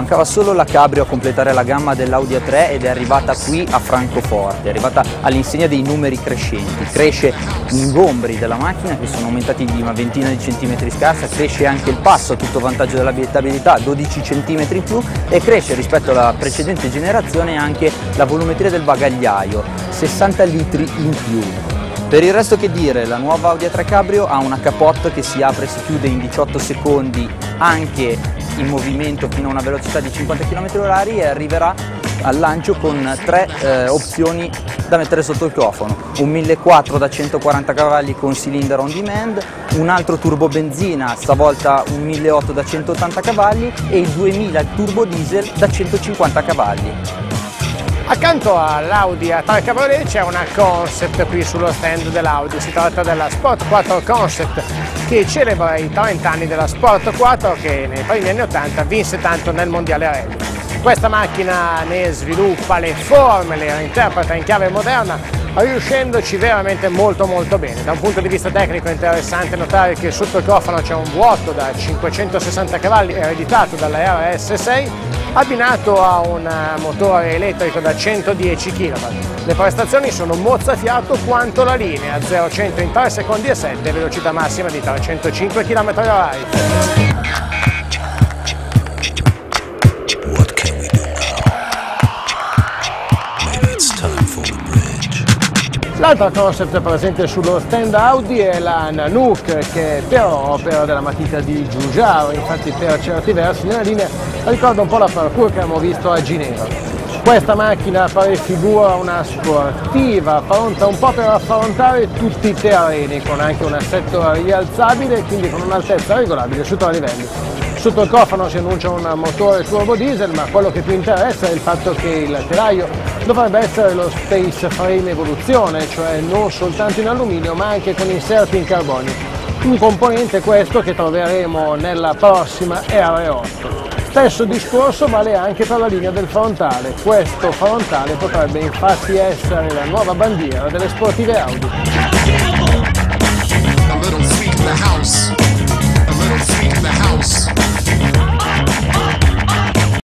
mancava solo la cabrio a completare la gamma dell'Audi A3 ed è arrivata qui a Francoforte, è arrivata all'insegna dei numeri crescenti. Cresce gli ingombri della macchina che sono aumentati di una ventina di centimetri scarsa, cresce anche il passo a tutto vantaggio dell'abitabilità, 12 centimetri in più, e cresce rispetto alla precedente generazione anche la volumetria del bagagliaio, 60 litri in più. Per il resto che dire, la nuova Audi A3 Cabrio ha una capote che si apre e si chiude in 18 secondi anche in movimento fino a una velocità di 50 km/h e arriverà al lancio con tre opzioni da mettere sotto il cofano: un 1400 da 140 cavalli con cylinder on demand, un altro turbo benzina, stavolta un 1800 da 180 cavalli, e il 2000 turbo diesel da 150 cavalli. Accanto all'Audi A3 Cabriolet c'è una concept qui sullo stand dell'Audi. Si tratta della Sport 4 Concept, che celebra i 30 anni della Sport 4 che nei primi anni 80 vinse tanto nel mondiale rally. Questa macchina ne sviluppa le forme, le reinterpreta in chiave moderna, riuscendoci veramente molto bene. Da un punto di vista tecnico è interessante notare che sotto il cofano c'è un vuoto da 560 cavalli ereditato dalla RS6, abbinato a un motore elettrico da 110 kW. Le prestazioni sono mozzafiato quanto la linea, 0-100 in 3 secondi e 7, velocità massima di 305 km/h. L'altra concept presente sullo stand Audi è la Nanook, che però opera della matita di Giugiaro, infatti per certi versi nella linea ricorda un po' la Parcours che abbiamo visto a Ginevra. Questa macchina prefigura una sportiva, pronta un po' per affrontare tutti i terreni, con anche un assetto rialzabile e quindi con un'altezza regolabile su 3 livelli. Sotto il cofano si annuncia un motore turbo diesel, ma quello che più interessa è il fatto che il telaio dovrebbe essere lo Space Frame Evoluzione, cioè non soltanto in alluminio ma anche con inserti in carbonio. Un componente questo che troveremo nella prossima R8. Stesso discorso vale anche per la linea del frontale. Questo frontale potrebbe infatti essere la nuova bandiera delle sportive Audi. A little freak in the house.